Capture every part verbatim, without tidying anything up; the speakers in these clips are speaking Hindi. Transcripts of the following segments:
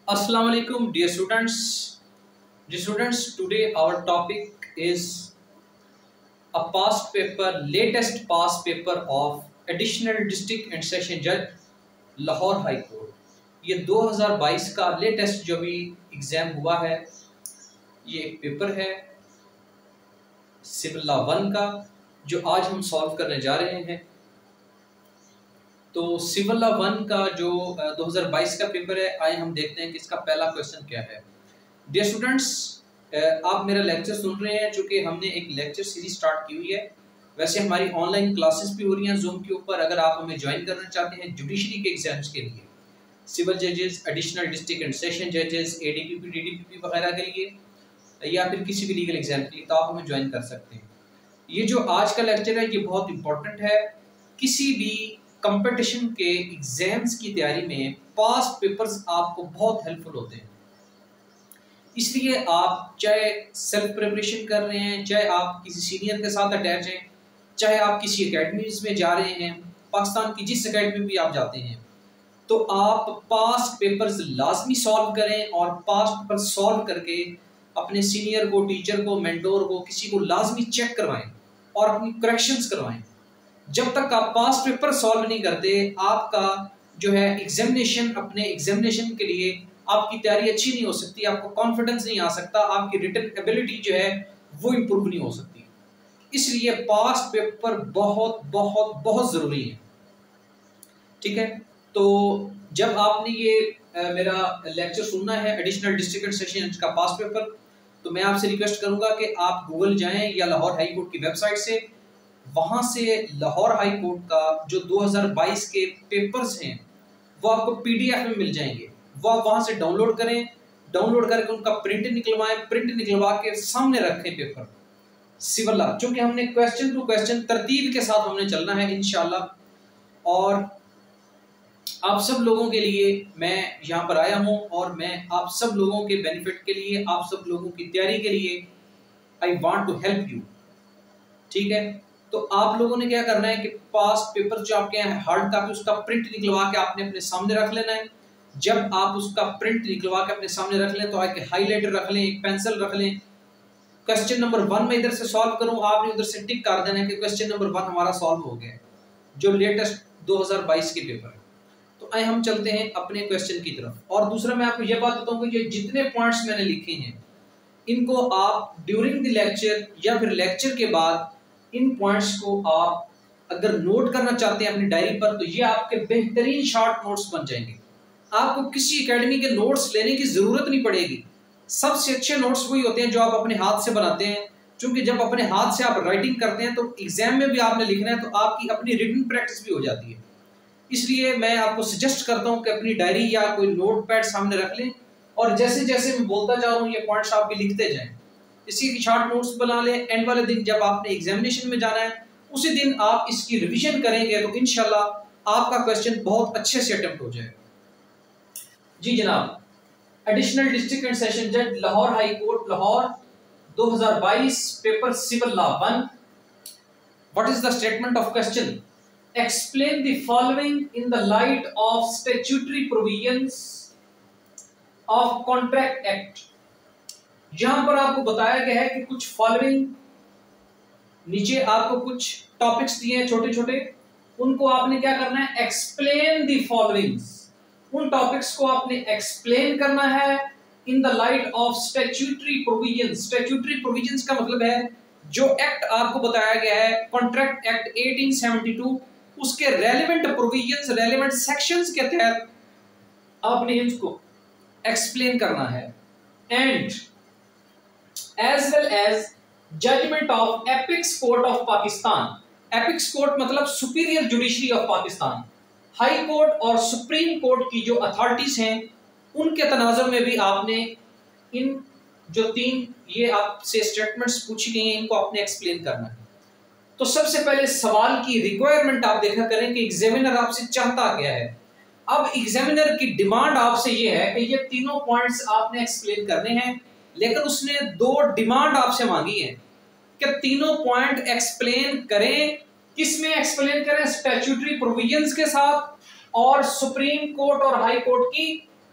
Assalamu alaikum, dear students. Dear students, today our topic is a past paper, latest past paper of Additional District and Session Judge, Lahore high court. ये दो हज़ार बाईस का लेटेस्ट जो भी एग्जाम हुआ है, ये एक पेपर है सिविल लॉ वन का, जो आज हम सॉल्व करने जा रहे हैं। तो सिविल लॉ वन का जो दो हज़ार बाईस का पेपर है, आए हम देखते हैं कि इसका पहला क्वेश्चन क्या है। डियर स्टूडेंट्स, आप मेरा लेक्चर सुन रहे हैं, चूँकि हमने एक लेक्चर सीरीज स्टार्ट की हुई है। वैसे हमारी ऑनलाइन क्लासेस भी हो रही हैं जूम के ऊपर। अगर आप हमें ज्वाइन करना चाहते हैं जुडिशरी के एग्जाम्स के लिए, सिविल जजेस, एडिशनल डिस्ट्रिक्ट एंड सेशन जजेस, एडीपीपी, डीडीपीपी वगैरह के लिए, या फिर किसी भी लीगल एग्जाम के लिए, तो आप हमें ज्वाइन कर सकते हैं। ये जो आज का लेक्चर है, ये बहुत इंपॉर्टेंट है। किसी भी कंपटीशन के एग्जाम्स की तैयारी में पास्ट पेपर्स आपको बहुत हेल्पफुल होते हैं। इसलिए आप चाहे सेल्फ प्रिपरेशन कर रहे हैं, चाहे आप किसी सीनियर के साथ अटैच हैं, चाहे आप किसी एकेडमीज में जा रहे हैं, पाकिस्तान की जिस एकेडमी में भी आप जाते हैं, तो आप पास्ट पेपर्स लाजमी सॉल्व करें और पास्ट पेपर सॉल्व करके अपने सीनियर को, टीचर को, मेंटोर को, किसी को लाजमी चेक करवाएं और अपनी करेक्शंस करवाएं। जब तक आप पास्ट पेपर सॉल्व नहीं करते, आपका जो है एग्जामिनेशन, अपने एग्जामिनेशन के लिए आपकी तैयारी अच्छी नहीं हो सकती, आपको कॉन्फिडेंस नहीं आ सकता, आपकी रिटन एबिलिटी जो है वो इम्प्रूव नहीं हो सकती। इसलिए पास्ट पेपर बहुत बहुत बहुत ज़रूरी है। ठीक है, तो जब आपने ये आ, मेरा लेक्चर सुनना है एडिशनल डिस्ट्रिक्ट एंड सेशन का पास्ट पेपर, तो मैं आपसे रिक्वेस्ट करूंगा कि आप गूगल जाएं या लाहौर हाई कोर्ट की वेबसाइट से, वहां से लाहौर हाई कोर्ट का जो दो हज़ार बाईस के पेपर्स हैं वो आपको पीडीएफ में मिल जाएंगे। वो आप वहां से डाउनलोड करें, डाउनलोड करके उनका प्रिंट निकलवाएं, प्रिंट निकलवा के सामने रखें पेपर सिविल लॉ। चूंकि हमने क्वेश्चन टू क्वेश्चन तरतीब के साथ हमने चलना है इंशाल्लाह। और आप सब लोगों के लिए मैं यहाँ पर आया हूँ और मैं आप सब लोगों के बेनिफिट के लिए, आप सब लोगों की तैयारी के लिए I want to help you. ठीक है, तो आप लोगों ने क्या करना है कि पास्ट पेपर जो आपके यहाँ हार्ड कॉपी, उसका प्रिंट निकलवा के आपने अपने सामने रख लेना है। जब आप उसका प्रिंट निकलवा के अपने सामने रख लें तो एक हाईलाइटर रख लें, एक पेंसिल रख लें। क्वेश्चन नंबर वन में इधर से सॉल्व करूं, आपने उधर से टिक कर देना है कि क्वेश्चन नंबर वन हमारा सॉल्व हो गया, जो लेटेस्ट दो हज़ार बाईस के पेपर है। तो आइए हम चलते हैं अपने क्वेश्चन की तरफ। और दूसरा मैं आपको यह बात बताऊं कि ये जितने पॉइंट्स मैंने लिखे हैं, इनको आप ड्यूरिंग द लेक्चर या फिर लेक्चर के बाद इन पॉइंट्स को आप अगर नोट करना चाहते हैं अपनी डायरी पर, तो ये आपके बेहतरीन शॉर्ट नोट्स बन जाएंगे। आपको किसी एकेडमी के नोट्स लेने की जरूरत नहीं पड़ेगी। सबसे अच्छे नोट्स वही होते हैं जो आप अपने हाथ से बनाते हैं, क्योंकि जब अपने हाथ से आप राइटिंग करते हैं तो एग्जाम में भी आपने लिखना है, तो आपकी अपनी रिटन प्रैक्टिस भी हो जाती है। इसलिए मैं आपको सजेस्ट करता हूं कि अपनी डायरी या कोई नोट पैड सामने रख लें और जैसे जैसे मैं बोलता जा रहा हूं ये पॉइंट्स आपके लिखते जाएं। इसी की शॉर्ट नोट्स बना लें। एंड वाले दिन जब आपने एग्जामिनेशन में जाना है, उसी दिन आप इसकी रिवीजन करेंगे तो इंशाल्लाह आपका क्वेश्चन बहुत अच्छे से अटेम्प्ट हो जाएगा। जी जनाब, एडिशनल डिस्ट्रिक्ट एंड सेशन जज, लाहौर हाई कोर्ट, लाहौर, दो हज़ार बाईस, paper civil law one. What is the statement of question? Explain the following in the light of statutory provisions of Contract Act। यहां पर आपको बताया गया है कि कुछ फॉलोइंग, नीचे आपको कुछ टॉपिक्स दिए हैं छोटे छोटे, उनको आपने क्या करना है? Explain the followings. उन टॉपिक्स को आपने एक्सप्लेन करना है in the light of statutory provisions. Statutory provisions का मतलब है जो एक्ट आपको बताया गया है, कॉन्ट्रैक्ट एक्ट अठारह सौ बहत्तर, उसके रेलेवेंट प्रोविजंस, रेलेवेंट सेक्शंस के तहत आपने इसको एक्सप्लेन करना है। And as well as judgement of apex court of Pakistan. Apex court मतलब superior judiciary of Pakistan. High court और सुप्रीम कोर्ट की जो अथॉरिटीज हैं, उनके तनाजुर में भी आपने इन जो तीन ये आपसे स्टेटमेंट्स पूछी गई हैं, इनको आपने एक्सप्लेन करना है। तो सबसे पहले सवाल की रिक्वायरमेंट आप देखा करें कि एग्जामिनर आपसे चाहता क्या है। अब एग्जामिनर की डिमांड आपसे ये है कि ये तीनों पॉइंट्स आपने एक्सप्लेन करने हैं, लेकिन उसने दो डिमांड आपसे मांगी है कि तीनों पॉइंट एक्सप्लेन करें। किसमें एक्सप्लेन करें? स्टैट्यूटरी प्रोविजंस के साथ और सुप्रीम कोर्ट और हाई कोर्ट की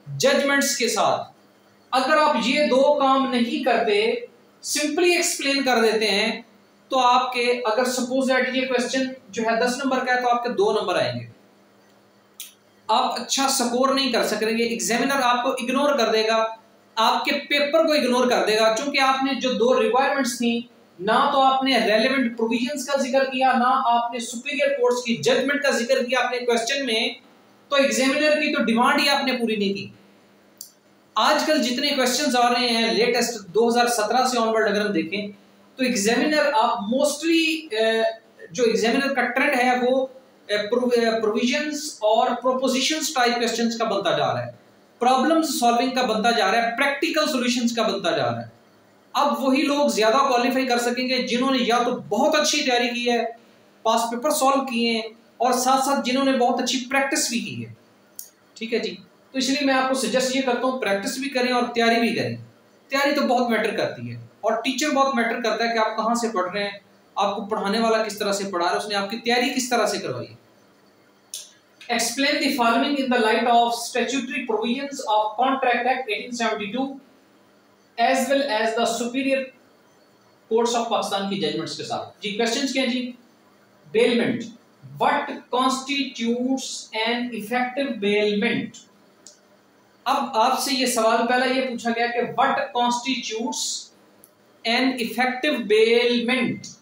जजमेंट्स के साथ। अगर आप ये दो काम नहीं करते, सिंपली एक्सप्लेन कर देते हैं, तो आपके, अगर सपोज दैट ये क्वेश्चन जो है दस नंबर का है तो आपके दो नंबर आएंगे, आप अच्छा स्कोर नहीं कर सकेंगे, एग्जामिनर आपको इग्नोर कर देगा, आपके पेपर को इग्नोर कर देगा, क्योंकि आपने जो दो रिक्वायरमेंट्स थी, ना तो आपने रेलेवेंट प्रोविजंस का जिक्र किया, ना आपने सुपीरियर कोर्ट्स की जजमेंट का जिक्र किया अपने क्वेश्चन में, तो एग्जामिनर की तो डिमांड ही आपने पूरी नहीं की। आजकल जितने क्वेश्चंस आ रहे हैं लेटेस्ट दो हज़ार सत्रह से ऑनवर्ड अगर हम देखें, तो एग्जामिनर आप मोस्टली जो एग्जामिनर का ट्रेंड है वो प्रोविजंस और प्रोपोजिशंस टाइप क्वेश्चंस का बनता जा रहा है, प्रॉब्लम्स सॉल्विंग का बनता जा रहा है, प्रैक्टिकल सॉल्यूशंस का बनता जा रहा है। अब वही लोग ज्यादा क्वालिफाई कर सकेंगे जिन्होंने या तो बहुत अच्छी तैयारी की है, पास पेपर सॉल्व किए हैं, और साथ साथ जिन्होंने बहुत अच्छी प्रैक्टिस भी की है। ठीक है जी, तो इसलिए मैं आपको सजेस्ट ये करता हूँ प्रैक्टिस भी करें और तैयारी भी करें। तैयारी तो बहुत मैटर करती है, और टीचर बहुत मैटर करता है कि आप कहाँ से पढ़ रहे हैं, आपको पढ़ाने वाला किस तरह से पढ़ा रहा है, उसने आपकी तैयारी किस तरह से करवाई है। Explain the following in the light of statutory provisions of Contract Act eighteen seventy-two as well as the Superior Courts of Pakistan की जजमेंट्स के साथ। जी क्वेश्चंस क्या हैं जी? Bailment. What constitutes an effective bailment? अब आपसे ये सवाल पहला ये पूछा गया कि what constitutes an effective bailment।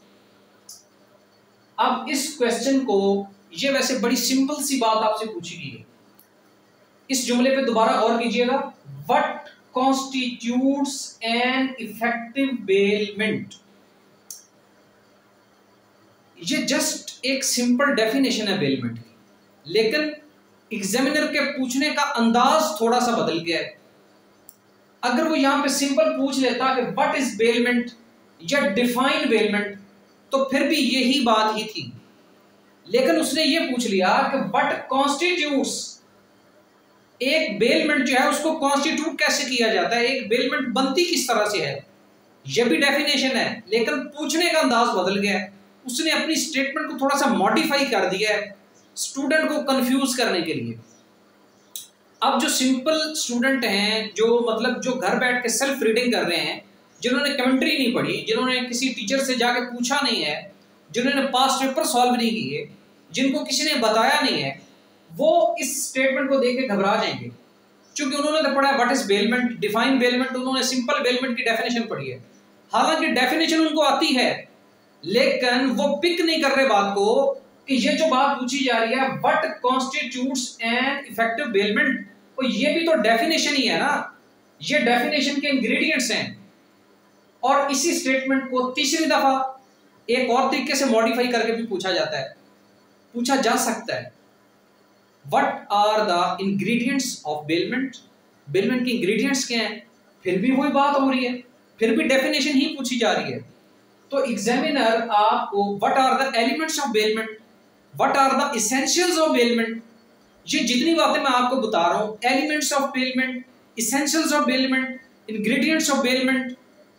अब इस क्वेश्चन को, ये वैसे बड़ी सिंपल सी बात आपसे पूछी गई है, इस जुमले पे दोबारा और कीजिएगा, what constitutes an effective bailment. ये जस्ट एक सिंपल डेफिनेशन है बेलमेंट की, लेकिन एग्जामिनर के पूछने का अंदाज थोड़ा सा बदल गया है। अगर वो यहां पे सिंपल पूछ लेता कि व्हाट इज बेलमेंट या डिफाइन बेलमेंट, तो फिर भी यही बात ही थी, लेकिन उसने ये पूछ लिया कि व्हाट कॉन्स्टिट्यूट्स, एक बेलमेंट जो है उसको कॉन्स्टिट्यूट कैसे किया जाता है, एक बेलमेंट बनती किस तरह से है। यह भी डेफिनेशन है, लेकिन पूछने का अंदाज बदल गया है, उसने अपनी स्टेटमेंट को थोड़ा सा मॉडिफाई कर दिया है स्टूडेंट को कंफ्यूज करने के लिए। अब जो सिंपल स्टूडेंट हैं, जो मतलब जो घर बैठ के सेल्फ रीडिंग कर रहे हैं, जिन्होंने कमेंट्री नहीं पढ़ी, जिन्होंने किसी टीचर से जाके पूछा नहीं है, जिन्होंने पास्ट पेपर सॉल्व नहीं किए, जिनको किसी ने बताया नहीं है, वो इस स्टेटमेंट को देख के घबरा जाएंगे, क्योंकि उन्होंने तो पढ़ा है what is bailment, define bailment, उन्होंने सिंपल बेलमेंट की डेफिनेशन पढ़ी है। हालांकि डेफिनेशन उनको आती है, लेकिन वो पिक नहीं कर रहे बात को कि ये जो बात पूछी जा रही है what constitutes an effective bailment, तो ये भी तो डेफिनेशन ही है ना, ये डेफिनेशन के इंग्रेडिएंट्स हैं। और इसी स्टेटमेंट को तीसरी दफा एक और तरीके से मॉडिफाई करके भी पूछा जाता है, पूछा जा सकता है, what are the ingredients of bailment, bailment के इंग्रेडिएंट्स क्या हैं, फिर भी वही बात हो रही है, फिर भी डेफिनेशन ही पूछी जा रही है। तो एग्जामिनर आपको what are the elements of bailment, what are the essentials of bailment, ये जितनी बातें मैं आपको बता रहा हूं, elements of bailment, essentials of bailment, ingredients of bailment,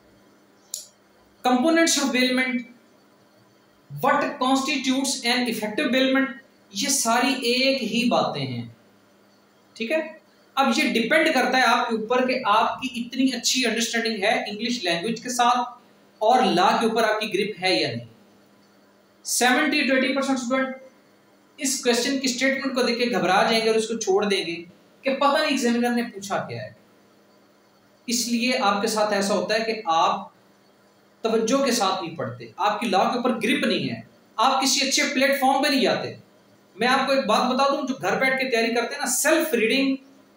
components of bailment, what constitutes an effective bailment, ये सारी एक ही बातें हैं। ठीक है, अब ये डिपेंड करता है आपके ऊपर कि आपकी इतनी अच्छी अंडरस्टैंडिंग है इंग्लिश लैंग्वेज के साथ और लॉ के ऊपर आपकी ग्रिप है या नहीं। Seventy to eighty percent student इस क्वेश्चन की स्टेटमेंट को देख के घबरा जाएंगे और उसको छोड़ देंगे कि पता नहीं एग्जामिनर ने पूछा क्या है। इसलिए आपके साथ ऐसा होता है कि आप तवज्जो के साथ नहीं पढ़ते, आपकी लॉ के ऊपर ग्रिप नहीं है, आप किसी अच्छे प्लेटफॉर्म पे नहीं जाते। मैं आपको एक बात बता दूं, जो घर बैठ के तैयारी करते हैं ना, सेल्फ रीडिंग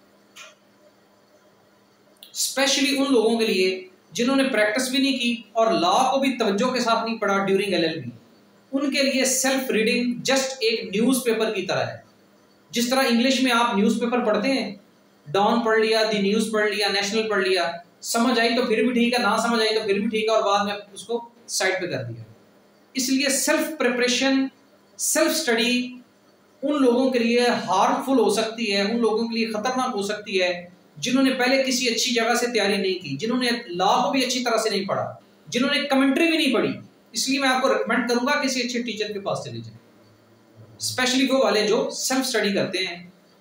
स्पेशली उन लोगों के लिए जिन्होंने प्रैक्टिस भी नहीं की और लॉ को भी तवज्जो के साथ नहीं पढ़ा ड्यूरिंग एलएलबी, उनके लिए सेल्फ रीडिंग जस्ट एक न्यूज़पेपर की तरह है। जिस तरह इंग्लिश में आप न्यूज़पेपर पढ़ते हैं, डॉन पढ़ लिया, दी न्यूज़ पढ़ लिया, नेशनल पढ़ लिया, समझ आई तो फिर भी ठीक है, ना समझ आई तो फिर भी ठीक है, और बाद में उसको साइड पे कर दिया। इसलिए सेल्फ प्रिपरेशन, सेल्फ स्टडी उन लोगों के लिए हार्मफुल हो सकती है, उन लोगों के लिए खतरनाक हो सकती है जिन्होंने पहले किसी अच्छी जगह से तैयारी नहीं की, जिन्होंने लॉ को भी अच्छी तरह से नहीं पढ़ा, जिन्होंने कमेंट्री भी नहीं पढ़ी। इसलिए मैं आपको रिकमेंड करूंगा किसी अच्छे टीचर के पास चले जाएं, स्पेशली वो वाले जो सेल्फ स्टडी करते हैं,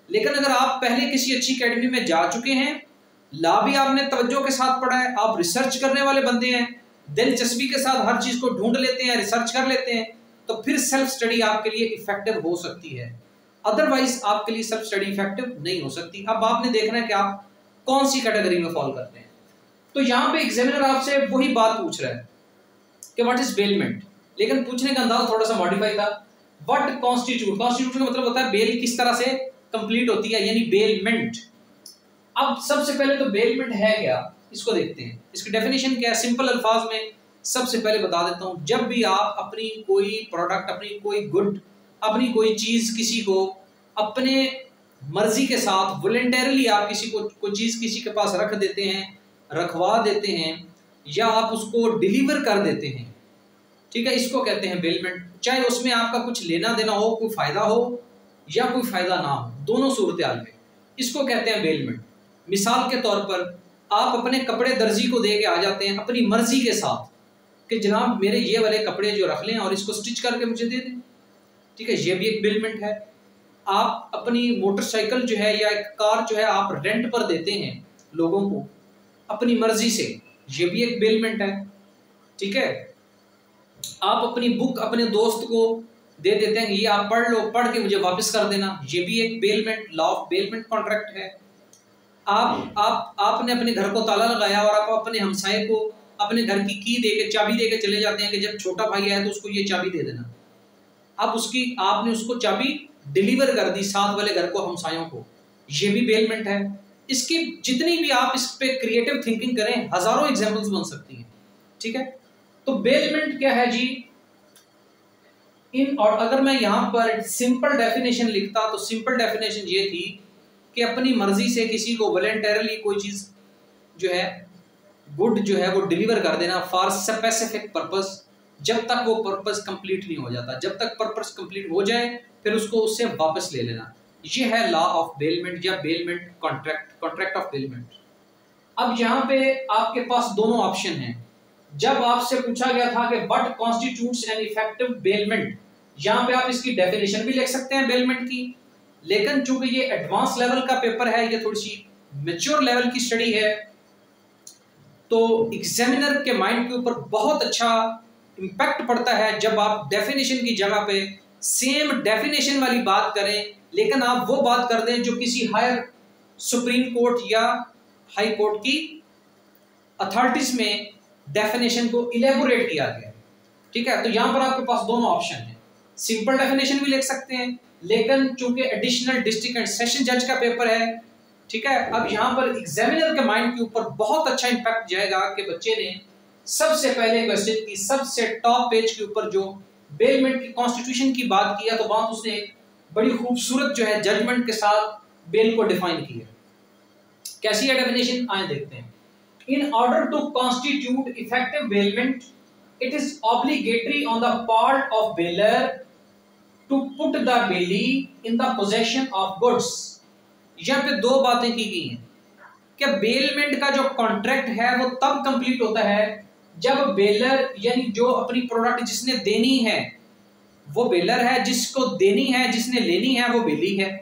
लेकिन अगर आप पहले किसी अच्छी एकेडमी में जा चुके हैं, ला भी आपने तवज्जो के साथ पढ़ा है, आप रिसर्च करने वाले बंदे हैं, दिलचस्पी के साथ हर चीज को ढूंढ लेते हैं, रिसर्च कर लेते हैं, तो फिर सेल्फ स्टडी आपके लिए इफेक्टिव हो सकती है। अदरवाइज आपके लिए सेल्फ स्टडी इफेक्टिव नहीं हो सकती। अब आपने देखना है कि आप कौन सी कैटेगरी में फॉल करते हैं। तो यहाँ पे एग्जामिनर आपसे वही बात पूछ रहा है कि व्हाट इज बेलमेंट, लेकिन पूछने का अंदाज थोड़ा सा मॉडिफाई था। व्हाट कॉन्स्टिट्यूट, कॉन्स्टिट्यूट का मतलब होता है बेल किस तरह से कंप्लीट होती है, यानी बेलमेंट। अब सबसे पहले तो बेलमेंट है क्या, इसको देखते हैं। इसकी डेफिनेशन क्या है, सिंपल अल्फाज में सबसे पहले बता देता हूं। जब भी आप अपनी कोई प्रोडक्ट, अपनी कोई गुड, अपनी कोई चीज किसी को अपने मर्जी के साथ वॉलंटरली आप किसी को कोई चीज किसी के पास रख देते हैं, रखवा देते हैं, या आप उसको डिलीवर कर देते हैं, ठीक है, इसको कहते हैं बेलमेंट। चाहे उसमें आपका कुछ लेना देना हो, कोई फायदा हो या कोई फायदा ना हो, दोनों सूरत हाल में इसको कहते हैं बेलमेंट। मिसाल के तौर पर आप अपने कपड़े दर्जी को दे के आ जाते हैं अपनी मर्जी के साथ कि जनाब मेरे ये वाले कपड़े जो रख लें और इसको स्टिच करके मुझे दे दें, ठीक है, ये भी एक बेलमेंट है। आप अपनी मोटरसाइकिल जो है या एक कार जो है आप रेंट पर देते हैं लोगों को अपनी मर्जी से, ये भी एक बेलमेंट है, ठीक है। आप अपनी बुक अपने दोस्त को दे देते हैं, ये आप पढ़ लो, पढ़ के मुझे वापस कर देना, ये भी एक bailment, law of bailment contract है। आप आप आपने अपने घर को ताला लगाया और आप अपने हमसाये को अपने घर की की दे के, चाबी दे के चले जाते हैं कि जब छोटा भाई आए तो उसको ये चाबी दे देना। आप उसकी आपने उसको चाबी डिलीवर कर दी साथ वाले घर को, हमसायों को, ये भी बेलमेंट है। इसकी जितनी भी आप इस पे क्रिएटिव थिंकिंग करें, हजारों एग्जांपल्स बन सकती हैं, ठीक है। तो बेलमेंट क्या है जी, इन, और अगर मैं यहां पर सिंपल डेफिनेशन लिखता तो सिंपल डेफिनेशन ये थी कि अपनी मर्जी से किसी को वॉलंटरली कोई चीज जो है गुड जो है वो डिलीवर कर देना फॉर स्पेसिफिक पर्पस, जब तक वो पर्पस कंप्लीट नहीं हो जाता। जब तक पर्पस कंप्लीट हो जाए फिर उसको उससे वापस ले लेना, ये है लॉ ऑफ बेलमेंट या bailment contract, contract of bailment. अब यहाँ पे आपके पास दोनों ऑप्शन हैं। जब आपसे पूछा गया था कि what constitutes an effective bailment, यहाँ पे आप इसकी डेफिनेशन भी लिख सकते हैं बेलमेंट की, लेकिन चूंकि ये एडवांस लेवल का पेपर है, ये थोड़ी सी मैच्योर लेवल की स्टडी है, तो एग्जामिनर के माइंड के ऊपर बहुत अच्छा इम्पैक्ट पड़ता है जब आप डेफिनेशन की जगह पे सेम डेफिनेशन वाली बात करें, लेकिन आप वो बात कर दें जो किसी हायर सुप्रीम कोर्ट या हाई कोर्ट की अथॉरिटीज में डेफिनेशन को इलेबोरेट किया गया, ठीक है। तो यहां पर आपके पास दोनों ऑप्शन है, सिंपल डेफिनेशन भी लिख सकते हैं, लेकिन चूंकि एडिशनल डिस्ट्रिक्ट एंड सेशन जज का पेपर है, ठीक है, अब यहां पर एग्जामिनर के माइंड के ऊपर बहुत अच्छा इंपैक्ट जाएगा कि बच्चे ने सबसे पहले क्वेश्चन की सबसे टॉप पेज के ऊपर जो बेलमेंट की कॉन्स्टिट्यूशन की बात किया, तो वहां उसने एक बड़ी खूबसूरत जो है जजमेंट के साथ बेल को डिफाइन किया। कैसी है डेफिनेशन, आए देखते हैं। In order to constitute effective bailment, it is obligatory on the part of bailor to put the bailee in the possession of goods. यहाँ पे दो बातें की गई हैं कि बेलमेंट का जो कॉन्ट्रैक्ट है वो तब कंप्लीट होता है जब बेलर, यानी जो अपनी प्रोडक्ट जिसने देनी है वो बेलर है, जिसको देनी है जिसने लेनी है वो बेली है।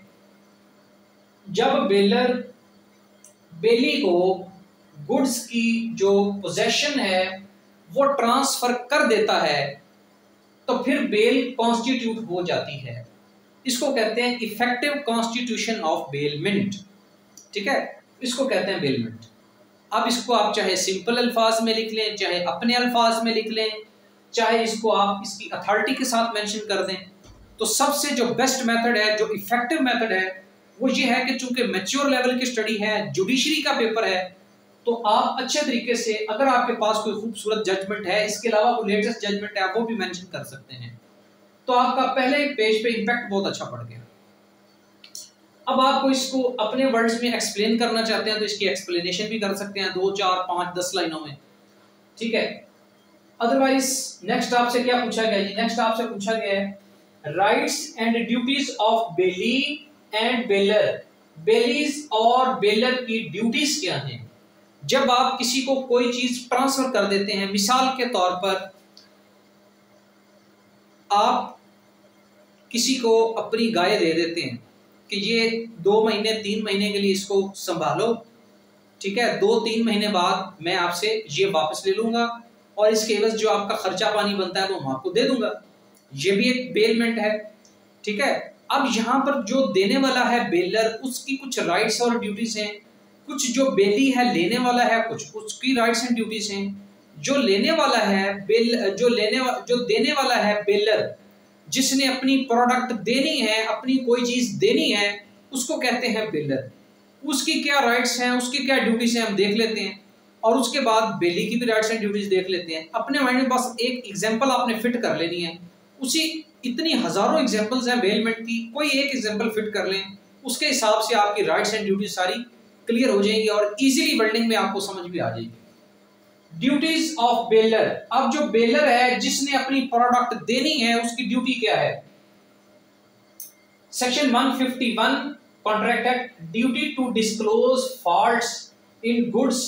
जब बेलर बेली को गुड्स की जो पोजेशन है वो ट्रांसफर कर देता है तो फिर बेल कॉन्स्टिट्यूट हो जाती है। इसको कहते हैं इफेक्टिव कॉन्स्टिट्यूशन ऑफ बेलमेंट, ठीक है, इसको कहते हैं बेलमेंट। अब इसको आप चाहे सिंपल अल्फाज में लिख लें, चाहे अपने अल्फाज में लिख लें, चाहे इसको आप इसकी अथॉरिटी के साथ मेंशन कर दें, तो सबसे जो बेस्ट मेथड है, जो इफेक्टिव मेथड है, वो ये है कि चूंकि मैच्योर लेवल की स्टडी है, जुडिशरी का पेपर है, तो आप अच्छे तरीके से, अगर आपके पास कोई खूबसूरत जजमेंट है, इसके अलावा कोई लेटेस्ट जजमेंट है, आप वो भी मेंशन कर सकते हैं, तो आपका पहले पेज पे इंपैक्ट बहुत अच्छा पड़ गया। अब आपको इसको अपने वर्ड्स में एक्सप्लेन करना चाहते हैं तो इसकी एक्सप्लेनेशन भी कर सकते हैं, दो चार पांच दस लाइनों में, ठीक है। अदरवाइज नेक्स्ट आपसे क्या पूछा गया जी, नेक्स्ट आपसे पूछा गया है rights and duties of bailee and bailor. Bailees और बेलर की ड्यूटीज क्या हैं। जब आप किसी को कोई चीज ट्रांसफर कर देते हैं, मिसाल के तौर पर आप किसी को अपनी गाय दे देते हैं कि ये दो महीने तीन महीने के लिए इसको संभालो, ठीक है, दो तीन महीने बाद मैं आपसे ये वापस ले लूंगा और इसके एवज जो आपका खर्चा पानी बनता है वो मैं आपको दे दूंगा। ये भी एक बेलमेंट है, ठीक है। अब यहाँ पर जो देने वाला है बेलर, उसकी कुछ राइट्स और ड्यूटीज हैं, कुछ जो बेली है लेने वाला है, कुछ उसकी राइट्स एंड ड्यूटीज हैं। जो लेने वाला है बेल जो लेने वा, जो देने वाला है बेलर, जिसने अपनी प्रोडक्ट देनी है, अपनी कोई चीज देनी है, उसको कहते हैं बेलर। उसकी क्या राइट्स हैं, उसकी क्या ड्यूटीज हैं हम देख लेते हैं और उसके बाद बेली की भी राइट्स एंड ड्यूटीज देख लेते हैं। अपने माइंड में बस एक एग्जांपल आपने फिट कर लेनी है, उसी इतनी हजारों एग्जांपल्स हैं बेलमेंट की, कोई एक एग्जांपल फिट कर लें, उसके हिसाब से आपकी राइट्स एंड ड्यूटीज सारी क्लियर हो जाएंगी और इजीली वेल्डिंग में आपको समझ भी आ जाएगी। Duties of bailor. अब जो बेलर है जिसने अपनी प्रोडक्ट देनी है, उसकी ड्यूटी क्या है? सेक्शन एक सौ इक्यावन contract act, duty to disclose faults in goods.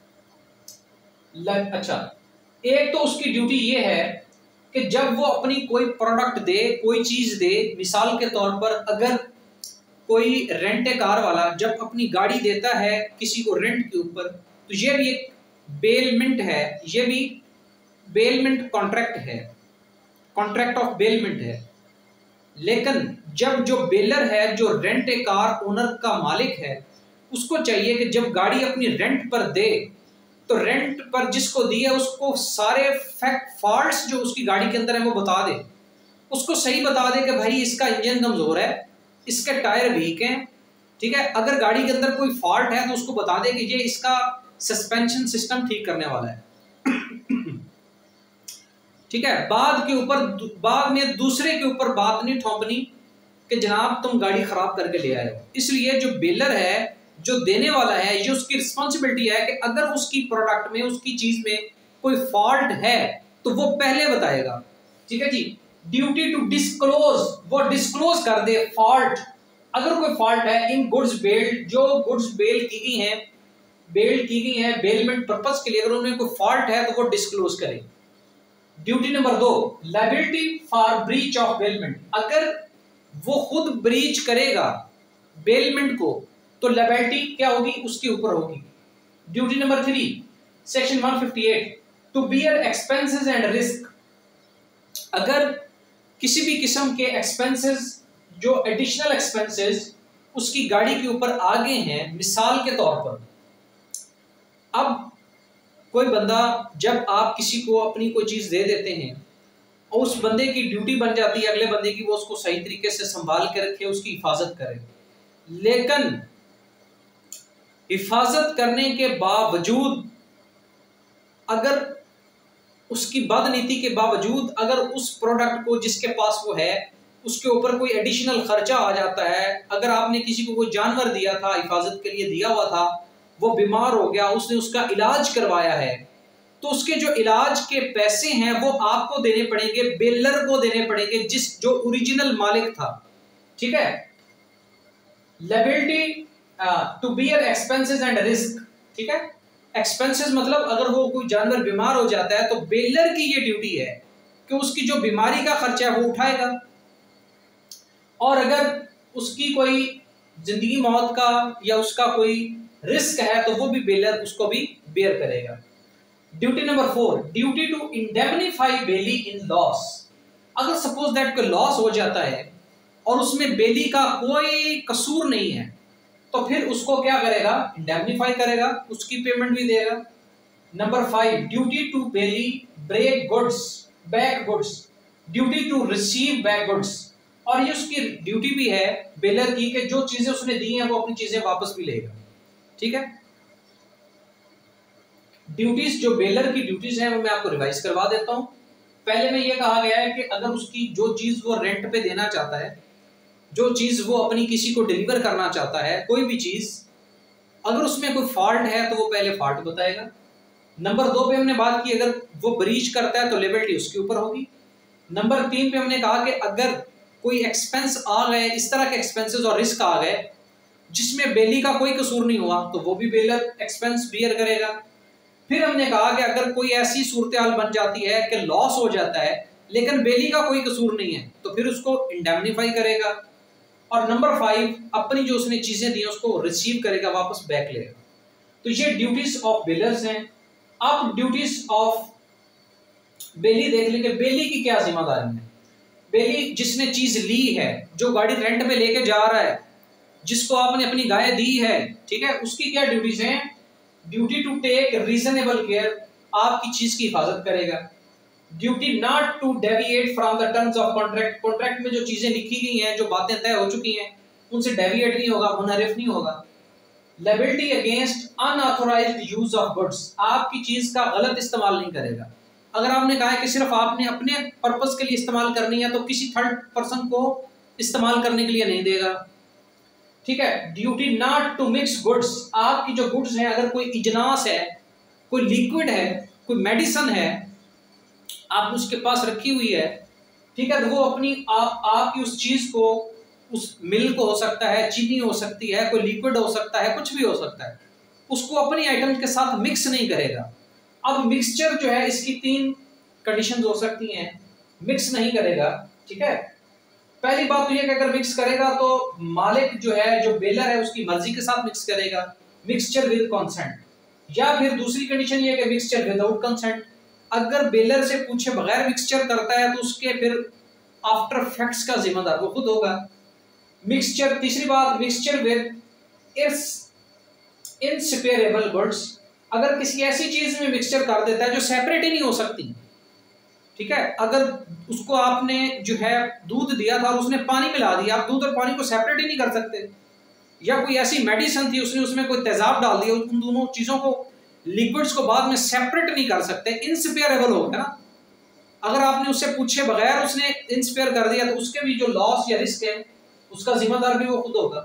अच्छा, एक तो उसकी ड्यूटी ये है कि जब वो अपनी कोई प्रोडक्ट दे, कोई चीज दे, मिसाल के तौर पर अगर कोई रेंट ए कार वाला जब अपनी गाड़ी देता है किसी को रेंट के ऊपर, तो ये भी एक बेलमेंट है, ये भी बेलमेंट कॉन्ट्रैक्ट है, कॉन्ट्रैक्ट ऑफ बेलमेंट है। लेकिन जब जो बेलर है, जो रेंट ए कार ओनर का मालिक है, उसको चाहिए कि जब गाड़ी अपनी रेंट पर दे तो रेंट पर जिसको दिया उसको सारे फैक्ट फॉल्ट्स जो उसकी गाड़ी के अंदर है वो बता दे, उसको सही बता दे कि भाई इसका इंजन कमजोर है, इसके टायर वीक हैं, ठीक है। अगर गाड़ी के अंदर कोई फॉल्ट है तो उसको बता दे कि ये इसका सस्पेंशन सिस्टम ठीक करने वाला है, ठीक है। बाद के ऊपर बाद में दूसरे के ऊपर बात नहीं ठोंकनी कि जनाब तुम गाड़ी खराब करके ले आए हो। इसलिए जो बेलर है, जो देने वाला है, ये उसकी रिस्पॉन्सिबिलिटी है कि अगर उसकी प्रोडक्ट में, उसकी चीज में कोई फॉल्ट है तो वो पहले बताएगा, ठीक है जी। ड्यूटी टू डिस्क्लोज, वो डिस्क्लोज कर दे फॉल्ट, अगर कोई फॉल्ट है इन गुड्स बेल्ड, जो गुड्स बेल की गई हैं, बेल्ड की गई हैं बेलमेंट पर्पस के लिए, अगर उनमें कोई फॉल्ट है तो वो डिस्क्लोज करे। ड्यूटी नंबर दो, liability for breach of bailment. अगर वो खुद ब्रीच करेगा बेलमेंट को तो लायबिलिटी क्या होगी? उसके ऊपर होगी। ड्यूटी नंबर थ्री, सेक्शन एक सौ अट्ठावन, to bear expenses and risk. अगर किसी भी किस्म के एक्सपेंसेस, जो एडिशनल एक्सपेंसेस उसकी गाड़ी के ऊपर आ गए हैं, मिसाल के तौर पर अब कोई बंदा, जब आप किसी को अपनी कोई चीज दे देते हैं और उस बंदे की ड्यूटी बन जाती है अगले बंदे की, वो उसको सही तरीके से संभाल के रखे, उसकी हिफाजत करे। लेकिन हिफाजत करने के बावजूद, अगर उसकी बदनीति के बावजूद अगर उस प्रोडक्ट को जिसके पास वो है उसके ऊपर कोई एडिशनल खर्चा आ जाता है, अगर आपने किसी को कोई जानवर दिया था, हिफाजत के लिए दिया हुआ था, वो बीमार हो गया, उसने उसका इलाज करवाया है, तो उसके जो इलाज के पैसे हैं वो आपको देने पड़ेंगे, बेलर को देने पड़ेंगे, जिस जो ओरिजिनल मालिक था, ठीक है। Liability to bear expenses and risk, ठीक है। एक्सपेंसेस मतलब अगर वो कोई जानवर बीमार हो जाता है तो बेलर की ये ड्यूटी है कि उसकी जो बीमारी का खर्चा है वो उठाएगा, और अगर उसकी कोई जिंदगी मौत का या उसका कोई रिस्क है तो वो भी बेलर उसको भी बेयर करेगा। Duty number four, duty to indemnify bailee in loss. अगर सपोज दैट कोई लॉस हो जाता है और उसमें बेली का कोई कसूर नहीं है तो फिर उसको क्या करेगा? इंडेमनिफाई करेगा, उसकी पेमेंट भी देगा। Number five, duty to bailee break goods back goods, duty to receive back goods, और ये उसकी ड्यूटी भी है बेलर की कि जो चीजें उसने दी हैं वो अपनी चीजें वापस भी लेगा, ठीक है। ड्यूटीज, जो बेलर की ड्यूटीज हैं वो मैं आपको रिवाइज करवा देता हूं। पहले में ये कहा गया है कि अगर उसकी जो चीज वो रेंट पे देना चाहता है, जो चीज वो अपनी किसी को डिलीवर करना चाहता है, कोई भी चीज, अगर उसमें कोई फॉल्ट है तो वो पहले फॉल्ट बताएगा। नंबर दो पे हमने बात की अगर वो ब्रीच करता है तो लायबिलिटी उसके ऊपर होगी। नंबर तीन पे हमने कहा कि अगर कोई एक्सपेंस आ गए, इस तरह के एक्सपेंसेस और रिस्क आ गए जिसमें बेली का कोई कसूर नहीं हुआ तो वो भी बेलर एक्सपेंस बियर करेगा। फिर हमने कहा कि अगर कोई ऐसी सूरत हाल बन जाती है कि लॉस हो जाता है लेकिन बेली का कोई कसूर नहीं है तो फिर उसको इंडेमनिफाई करेगा। और नंबर फाइव, अपनी जो उसने चीजें दी उसको रिसीव करेगा, वापस बैक लेगा। तो ये ड्यूटीज ऑफ बेलर्स हैं। अब ड्यूटीज ऑफ बेली देख लेंगे। बेली की क्या जिम्मेदारी है? बेली जिसने चीज ली है, जो गाड़ी रेंट पे लेके जा रहा है, जिसको आपने अपनी गाय दी है, ठीक है, उसकी क्या ड्यूटीज हैं? Duty to take reasonable care, आपकी चीज की हिफाजत करेगा। Duty not to deviate from the terms of contract, contract में जो चीजें लिखी गई हैं, जो बातें तय हो चुकी हैं, उनसे डेविएट नहीं होगा, मुनहरिफ नहीं होगा। Liability against unauthorised use of goods, आपकी चीज का गलत इस्तेमाल नहीं करेगा। अगर आपने कहा है कि सिर्फ आपने अपने पर्पस के लिए इस्तेमाल करनी है, तो किसी थर्ड पर्सन को इस्तेमाल करने के लिए नहीं देगा, ठीक है। Duty not to mix goods, आपकी जो गुड्स हैं, अगर कोई इजनास है, कोई लिक्विड है, कोई मेडिसिन है, आप उसके पास रखी हुई है, ठीक है, तो वो अपनी आप आपकी उस चीज को, उस मिल्क हो सकता है, चीनी हो सकती है, कोई लिक्विड हो सकता है, कुछ भी हो सकता है, उसको अपनी आइटम के साथ मिक्स नहीं करेगा। अब मिक्सचर जो है, इसकी तीन कंडीशंस हो सकती हैं। मिक्स नहीं करेगा, ठीक है। पहली बात तो ये कि अगर मिक्स करेगा तो मालिक जो है, जो बेलर है, उसकी मर्जी के साथ मिक्स करेगा, मिक्सचर विद कंसेंट। या फिर दूसरी कंडीशन ये कि मिक्सचर विदाउट कंसेंट, अगर बेलर से पूछे बगैर मिक्सचर करता है तो उसके फिर आफ्टर इफेक्ट्स का जिम्मेदार वो खुद होगा। मिक्सचर, तीसरी बात, मिक्सचर विद इस इनसेपरेबल गुड्स, अगर किसी ऐसी चीज में मिक्सचर कर देता है जो सेपरेट ही नहीं हो सकती, ठीक है। अगर उसको आपने जो है दूध दिया था और उसने पानी मिला दिया, आप दूध और पानी को सेपरेट ही नहीं कर सकते। या कोई ऐसी मेडिसिन थी, उसने उसमें कोई तेजाब डाल दिया, उन दोनों चीजों को, लिक्विड्स को बाद में सेपरेट नहीं कर सकते, इनसेपरेबल हो गया ना। अगर आपने उससे पूछे बगैर उसने इंस्पेयर कर दिया, तो उसके भी जो लॉस या रिस्क है, उसका जिम्मेदार भी वो खुद होगा।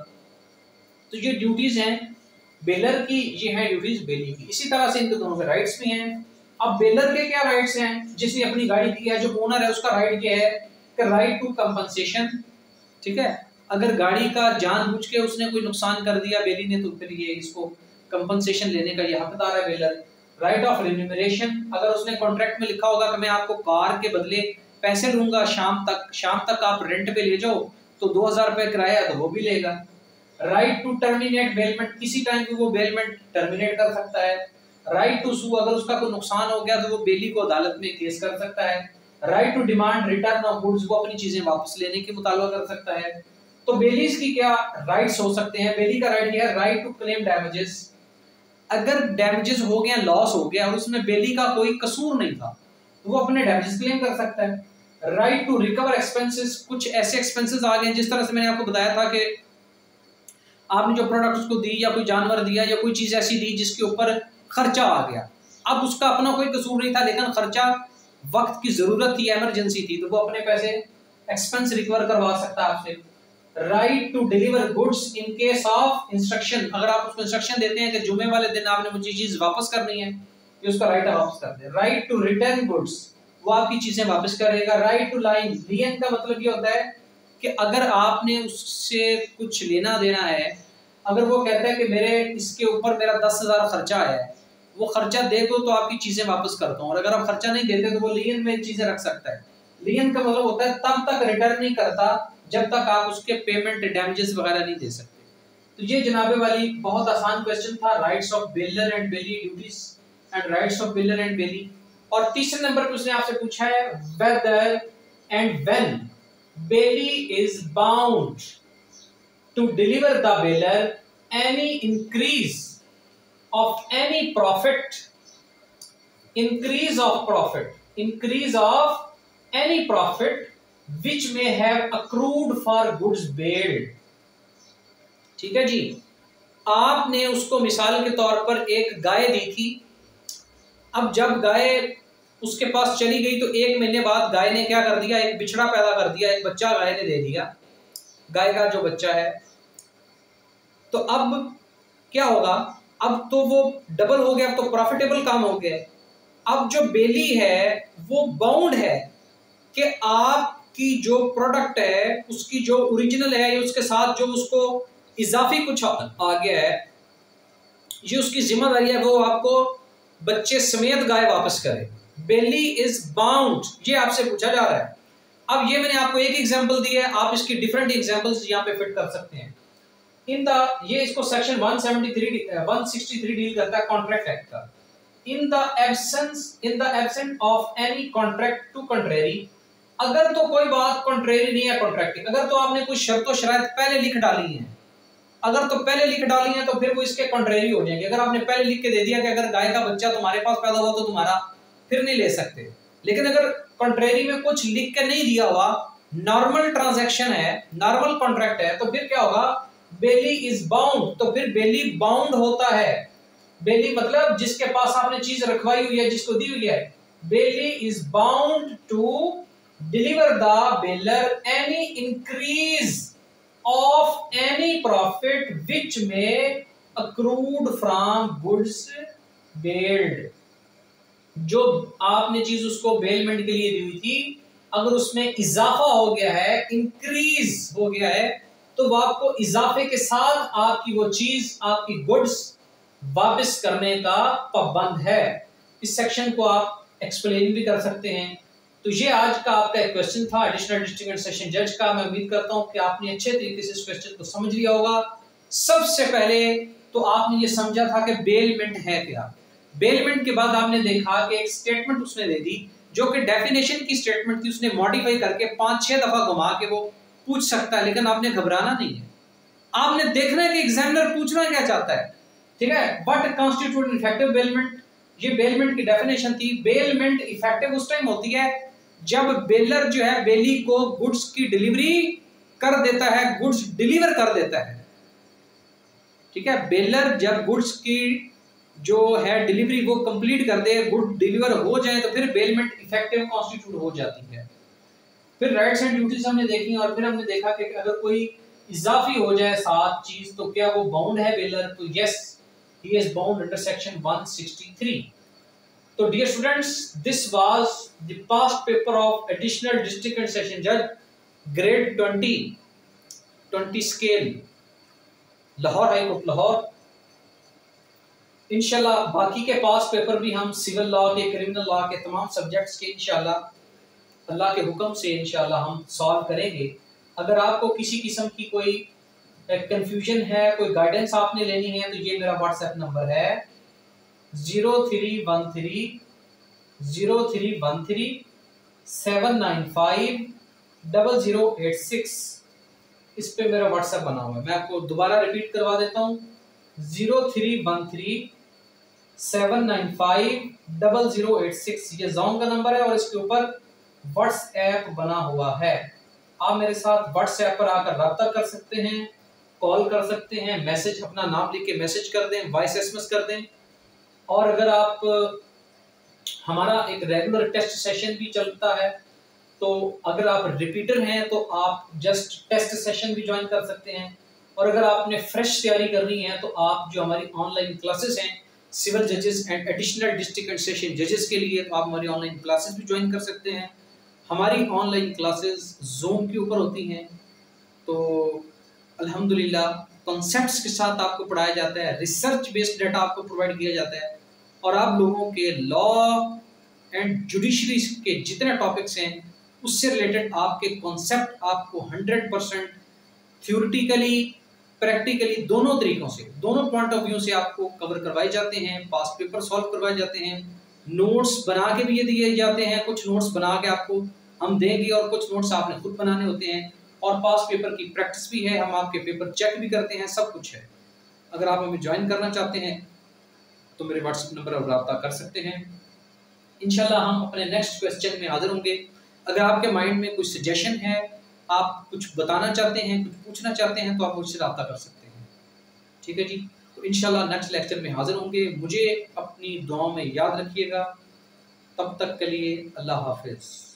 तो ये ड्यूटीज हैं बेलर की, ये है ड्यूटीज बेली की। इसी तरह से इनके दोनों के राइट्स भी हैं। अब बेलर के क्या राइट्स हैं? जिसने अपनी गाड़ी दी है, जो ओनर है, उसका राइट क्या है? कि राइट टू कंपनसेशन, ठीक है। अगर गाड़ी का जानबूझ के उसने कोई नुकसान कर दिया बेली ने, तो फिर ये इसको कंपनसेशन लेने का ये हकदार है बेलर। राइट ऑफ रिम्यूनरेशन, अगर उसने कॉन्ट्रैक्ट में लिखा होगा कि मैं आपको कार के बदले पैसे लूंगा, शाम तक शाम तक आप रेंट पे ले जाओ, तो दो हजार रुपए किराया, तो वो भी लेगा। राइट टू टर्मिनेट बेलमेंट, किसी टाइम भी वो बेलमेंट टर्मिनेट कर सकता है। राइट टू सू, अगर उसका कोई नुकसान हो गया तो वो बेली को अदालत में केस कर सकता है। Right to demand return of goods, वो अपनी चीजें वापस लेने के मुतालबा कर सकता है। तो बेलीज की क्या राइट्स हो सकते हैं? बेली का राइट है राइट टू क्लेम डैमेजेस, अगर डैमेजेस हो गया, लॉस हो गया और उसमें बेली का कोई कसूर नहीं था, तो वो अपने डैमेजेस क्लेम कर सकता है। राइट टू रिकवर एक्सपेंसेस, कुछ ऐसे एक्सपेंसेस आ गए जिस तरह से मैंने आपको बताया था कि आपने जो प्रोडक्ट उसको दी, या कोई जानवर दिया, या कोई चीज ऐसी दी जिसके ऊपर खर्चा आ गया। अब उसका अपना कोई कसूर नहीं था, लेकिन खर्चा वक्त की जरूरत थी, इमरजेंसी थी, तो वो अपने पैसे एक्सपेंस रिकवर करवा सकता है आपसे। Right to deliver goods in case of instruction, अगर आप उसको इंस्ट्रक्शन देते हैं कि जुमे वाले दिन आपने मुझे चीज वापस करनी है, ये उसका राइट है वापस कर दे। राइट टू रिटर्न गुड्स, वो आपकी चीजें वापस करेगा। राइट टू लाइन, लियन का मतलब ये होता है कि अगर आपने उससे कुछ लेना देना है, अगर वो कहता है कि मेरे इसके ऊपर मेरा दस हजार खर्चा आया है, वो खर्चा दे दो तो आपकी चीजें वापस करता हूँ, और अगर आप खर्चा नहीं देते तो वो लियन में चीजें रख सकता है। लियन का मतलब होता है तब तक रिटर्न नहीं करता जब तक आप उसके पेमेंट डैमेजेस वगैरह नहीं दे सकते। तो ये जनाबे वाली बहुत आसान क्वेश्चन था, rights of bailor and bailee, duties and rights of bailor and bailee. और तीसरे नंबर पे उसने आपसे पूछा है whether and when bailee is bound to deliver the bailor any increase of any profit, increase of profit, increase of any profit which may have accrued for goods billed, ठीक है जी। आपने उसको मिसाल के तौर पर एक गाय दी थी, अब जब गाय उसके पास चली गई तो एक महीने बाद गाय ने क्या कर दिया, एक बिछड़ा पैदा कर दिया, एक बच्चा गाय ने दे दिया, गाय का जो बच्चा है। तो अब क्या होगा, अब तो वो डबल हो गया, अब तो प्रॉफिटेबल काम हो गया। अब जो बेली है वो बाउंड है कि आपकी जो प्रोडक्ट है उसकी जो ओरिजिनल है, ये उसके साथ जो उसको इजाफी कुछ आ गया है, ये उसकी जिम्मेदारी है वो आपको बच्चे समेत गाय वापस करे। बेली इज बाउंड, ये आपसे पूछा जा रहा है। अब ये मैंने आपको एक एग्जांपल दिया है, आप इसकी डिफरेंट एग्जांपल्स यहाँ पे फिट कर सकते हैं। इन द ये इसको section one seventy three one sixty three deal करता है कॉन्ट्रैक्ट एक्ट का। In the absence in the absent of any contract to contrary, अगर तो कोई बात कॉन्ट्रेरी नहीं है कॉन्ट्रैक्ट की, अगर तो आपने कोई शर्त और शराइत पहले लिख डाली है, अगर तो पहले लिख डाली है तो फिर वो इसके कॉन्ट्रेरी हो जाएंगे। अगर आपने पहले लिख के दे दिया कि अगर गाय का बच्चा तुम्हारे पास पैदा हुआ तो तुम्हारा, फिर नहीं ले सकते। लेकिन अगर कॉन्ट्रेरी में कुछ लिख के नहीं दिया हुआ, नॉर्मल ट्रांजैक्शन है, नॉर्मल कॉन्ट्रैक्ट है, तो फिर क्या होगा, बेली इज बाउंड, तो फिर बेली बाउंड होता है। बेली मतलब जिसके पास आपने चीज रखवाई हुई है, जिसको दी हुई है, bailee is bound to deliver the bailor any increase of any profit which में अक्रूड फ्रॉम गुड्स बेल्ड। जो आपने चीज उसको बेलमेंट के लिए दी हुई थी, अगर उसमें इजाफा हो गया है, इंक्रीज हो गया है, तो वो आपको इजाफे के साथ आपकी वो चीज, आपकी गुड्स वापस करने का पाबंद है। इस सेक्शन को आप एक्सप्लेन भी कर सकते हैं। तो ये आज का आपका एक क्वेश्चन था एडिशनल डिस्ट्रिक्ट एंड सेशन जज का। मैं उम्मीद करता हूं कि आपने अच्छे तरीके से इस क्वेश्चन को समझ लिया होगा। सबसे पहले तो आपने ये समझा था कि बेलमेंट है क्या। बेलमेंट के बाद आपने देखा कि एक स्टेटमेंट उसने दे दी जो कि डेफिनेशन की स्टेटमेंट थी, उसने मॉडिफाई करके पांच छह दफा घुमा के वो पूछ सकता है, लेकिन आपने घबराना नहीं है। आपने देखना है कि एग्जामिनर पूछना क्या चाहता है, ठीक है। बट कॉन्स्टिट्यूट इफेक्टिव बेलमेंट, ये बेलमेंट की डेफिनेशन थी। बेलमेंट इफेक्टिव उस टाइम होती है जब बेलर जो है बेली को गुड्स की डिलीवरी कर देता है, गुड्स डिलीवर कर देता है, ठीक है। बेलर जब गुड्स की जो है डिलीवरी वो कंप्लीट कर दे, गुड डिलीवर हो जाए, तो फिर बेलमेंट इफेक्टिव कॉन्स्टिट्यूट हो जाती है। फिर राइट्स एंड ड्यूटीज हमने देखी और फिर हमने देखा कि अगर कोई इजाफी हो जाए साथ चीज तो क्या वो बाउंड है बेलर, तो yes he is bound under section one sixty three. तो dear students, this was the past paper of additional district and session जज grade twenty twenty scale, Lahore high court Lahore. इंशाल्लाह बाकी के पास पेपर भी हम सिविल लॉ के, क्रिमिनल लॉ के तमाम सब्जेक्ट्स के इंशाल्लाह अल्लाह के हुक्म से इंशाल्लाह हम सॉल्व करेंगे। अगर आपको किसी किस्म की कोई कंफ्यूजन है, कोई गाइडेंस आपने लेनी है, तो ये मेरा व्हाट्सएप नंबर है zero three one three zero three one three seven nine five double zero eight six. इस पे मेरा व्हाट्सएप बना हुआ है। मैं आपको दोबारा रिपीट करवा देता हूँ, zero three one three seven nine five double zero eight six. ये जॉन का नंबर है और इसके ऊपर व्हाट्सएप बना हुआ है। आप मेरे साथ व्हाट्सएप पर आकर रब्ता कर सकते हैं, कॉल कर सकते हैं, मैसेज अपना नाम लिख के मैसेज कर दें, वॉइस एसएमएस कर दें। और अगर आप, हमारा एक रेगुलर टेस्ट सेशन भी चलता है, तो अगर आप रिपीटर हैं तो आप जस्ट टेस्ट सेशन भी ज्वाइन कर सकते हैं। और अगर आपने फ्रेश तैयारी करनी है तो आप जो हमारी ऑनलाइन क्लासेस हैं सिविल जजेस and additional district and session जजेस के लिए, तो आप हमारी ऑनलाइन क्लासेस भी ज्वाइन कर सकते हैं। हमारी ऑनलाइन क्लासेस जूम के ऊपर होती हैं, तो अल्हम्दुलिल्लाह कॉन्सेप्ट्स के साथ आपको पढ़ाया जाता है, रिसर्च बेस्ड डाटा आपको प्रोवाइड किया जाता है, और आप लोगों के लॉ एंड जुडिशरी के जितने टॉपिक्स हैं उससे रिलेटेड आपके कॉन्सेप्ट आपको हंड्रेड परसेंट थ्योरेटिकली प्रैक्टिकली दोनों तरीकों से, दोनों पॉइंट ऑफ व्यू से आपको कवर करवाए जाते हैं। पास्ट पेपर सॉल्व करवाए जाते हैं, नोट्स बना के भी ये दिए जाते हैं। कुछ नोट्स बना के आपको हम देंगे और कुछ नोट्स आपने खुद बनाने होते हैं, और पास्ट पेपर की प्रैक्टिस भी है, हम आपके पेपर चेक भी करते हैं, सब कुछ है। अगर आप हमें ज्वाइन करना चाहते हैं तो मेरे व्हाट्सएप नंबर पर रब्ता कर सकते हैं। इंशाल्लाह हम अपने नेक्स्ट क्वेश्चन में हाजिर होंगे। अगर आपके माइंड में कुछ सजेशन है, आप कुछ बताना चाहते हैं, कुछ पूछना चाहते हैं, तो आप मुझसे रब्ता कर सकते हैं। ठीक है जी, तो इंशाल्लाह नेक्स्ट लेक्चर में हाजिर होंगे। मुझे अपनी दुआओं में याद रखिएगा। तब तक के लिए अल्लाह हाफिज़।